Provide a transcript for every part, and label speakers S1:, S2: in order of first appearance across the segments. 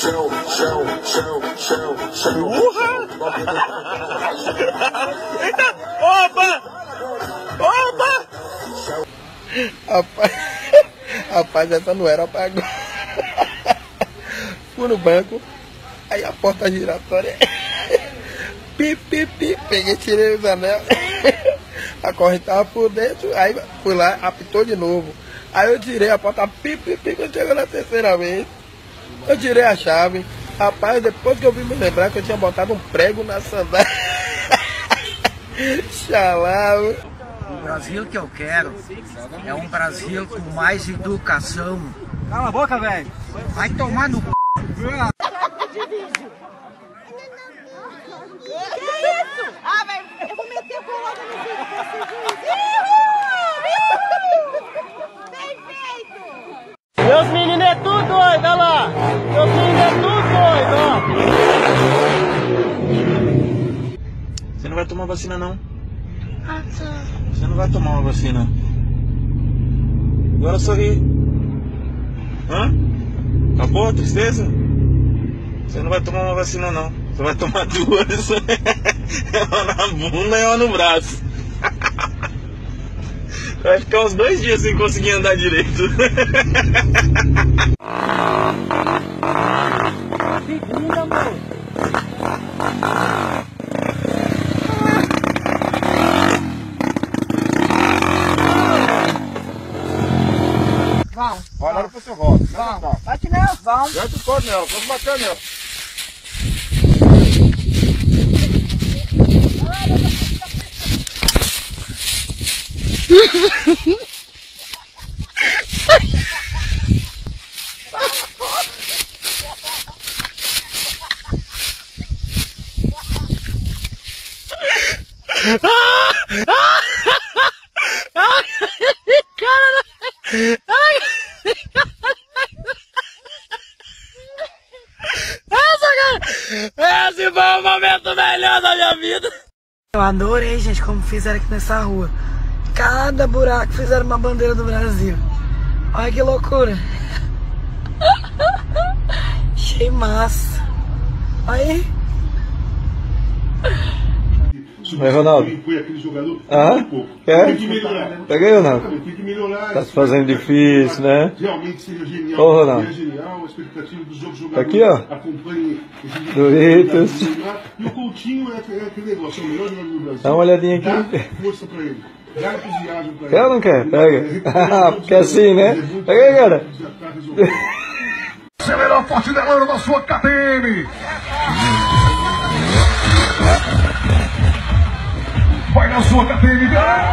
S1: Eita! Opa! Opa!
S2: Rapaz, essa não era pra agora. Fui no banco, aí a porta giratória. Pi, pi, pi. Peguei, tirei os anel. A corrente tava por dentro, aí fui lá, apitou de novo. Aí eu tirei a porta, pi, pi, pi. Quando chegou na terceira vez, eu tirei a chave. Rapaz, depois que eu vim me lembrar que eu tinha botado um prego na sandália. Xalava.
S3: O Brasil que eu quero é um Brasil com mais educação.
S1: Cala a boca, velho.
S3: Vai tomar no c...
S4: Que isso? Ah, velho, eu vou meter a colada no vídeo pra vocês verem. Bem feito!
S1: Meus meninos é tudo doido, olha lá. Meus meninos é tudo doido, ó. Você não vai tomar vacina, não? Você não vai tomar uma vacina. Agora sorri. Hã? Acabou a tristeza? Você não vai tomar uma vacina, não. Você vai tomar duas. Uma na bunda e uma no braço. Vai ficar uns 2 dias sem conseguir andar direito. Segunda, amor.
S4: Vão.
S2: Olha pro seu voto.
S4: Vão. Bate nela. Vão.
S2: Já tu pode nela, vamos bater nela.
S1: Esse foi o momento melhor da minha vida.
S5: Eu adorei, gente, como fizeram aqui nessa rua. Cada buraco fizeram uma bandeira do Brasil. Olha que loucura. Achei massa. Olha aí.
S2: Aí, Ronaldo. Ah, quer? Pega aí, Ronaldo. Tá se fazendo difícil, né? Ô, Ronaldo. Tá aqui, ó. Doritos. Dá uma olhadinha aqui. Quer ou não quer? Pega. Porque assim, né? Pega aí, cara.
S6: Acelerou forte delano da sua KTM. Vai na sua KTM.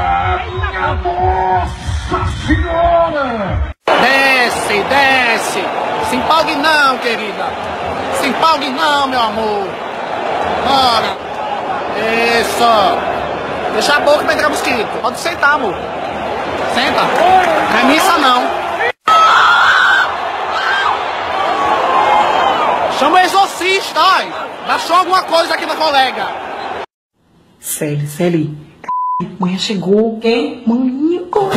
S6: Nossa Senhora!
S3: Desce, desce. Se empolgue não, querida. Se empolgue não, meu amor. Bora. Isso. Deixa a boca pra entrar mosquito. Pode sentar, amor. Senta. Não é missa, não. Chama o exorcista, ai. Achou alguma coisa aqui na colega.
S5: Celi. Manhã chegou. Quem? Manhã chegou.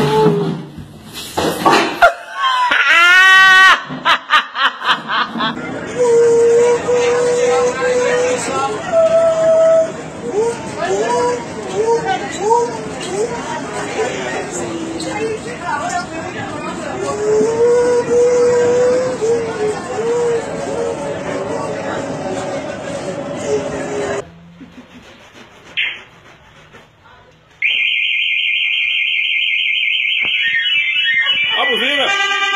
S1: A buzina.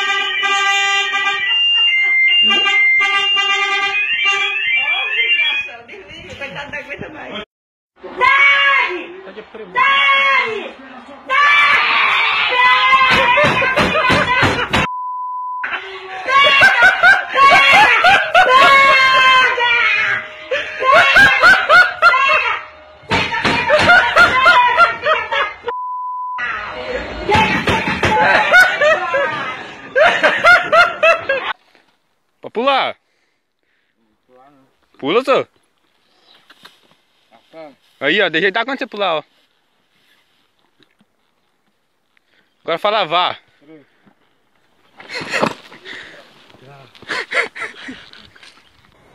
S4: Coitado, não aguenta mais.
S1: Pra pular. Pula, só. Aí, ó, deixa ele tá quando você pular, ó. Agora fala vá.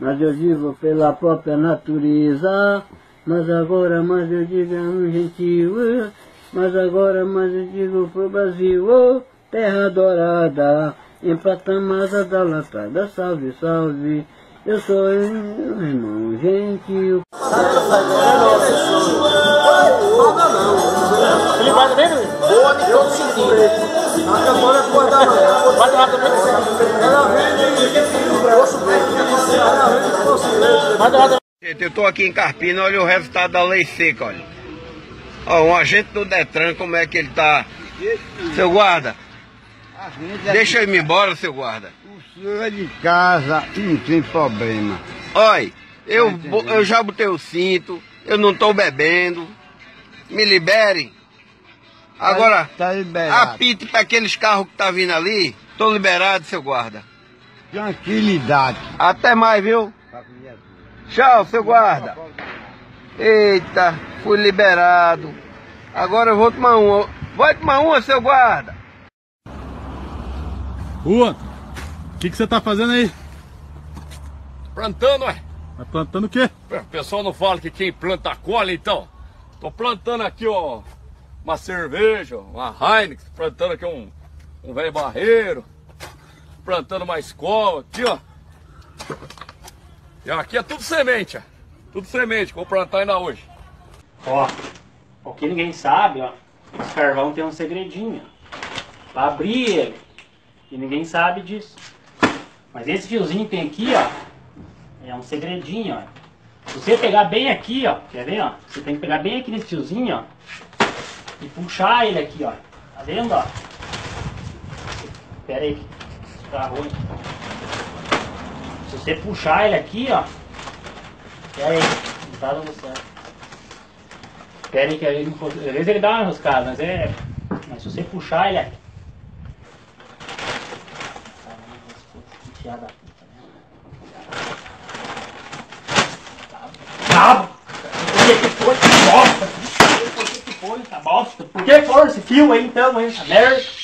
S7: mas eu vivo pela própria natureza. Mas agora mais eu digo gentil, mas agora mais eu digo pro Brasil, oh, terra dourada, empatamada da latada, salve, salve, eu sou meu irmão gentil.
S3: Ele vai também, Luiz? Boa de todo sentido. Agora é boa da manhã. Vai dar também? Ela vende grosso preto. Ela vende grosso preto. Vai dar também.
S2: Eu tô aqui em Carpina, olha o resultado da lei seca, olha. Ó, um agente do Detran, como é que ele tá. Seu guarda, deixa eu ir embora, seu guarda.
S7: O senhor é de casa, não tem problema.
S2: Olha, eu já botei o cinto, eu não tô bebendo. Me libere. Agora,
S7: tá liberado.
S2: apite para aqueles carros que tá vindo ali. Tô liberado, seu guarda.
S7: Tranquilidade.
S2: Até mais, viu? Tchau, seu guarda. Eita, fui liberado. Agora eu vou tomar uma. Vai tomar uma, seu guarda.
S8: Juan, o que você tá fazendo aí?
S9: Plantando, ué.
S8: Tá plantando o quê?
S9: O pessoal não fala que quem planta colhe, então. Tô plantando aqui, ó, uma cerveja, uma Heineken, plantando aqui um velho barreiro, plantando uma escola, aqui, ó. E aqui é tudo semente, ó. Tudo semente, que eu vou plantar ainda hoje.
S10: Ó, o que ninguém sabe, ó, esse carvão tem um segredinho, ó, pra abrir ele, e ninguém sabe disso. Mas esse fiozinho que tem aqui, ó, é um segredinho, ó. Se você pegar bem aqui, ó, quer ver, ó? Você tem que pegar bem aqui nesse fiozinho, ó, e puxar ele aqui, ó. Tá vendo, ó? Pera aí, que tá ruim. Se você puxar ele aqui, ó, pera aí, não tá dando certo. Pera aí que às vezes ele dá uma enroscada, mas se você puxar ele aqui. Enfiada. Cabo! Por que foi? Que bosta! Por que foi essa bosta? Por que foi esse fio aí então, hein? Essa merda!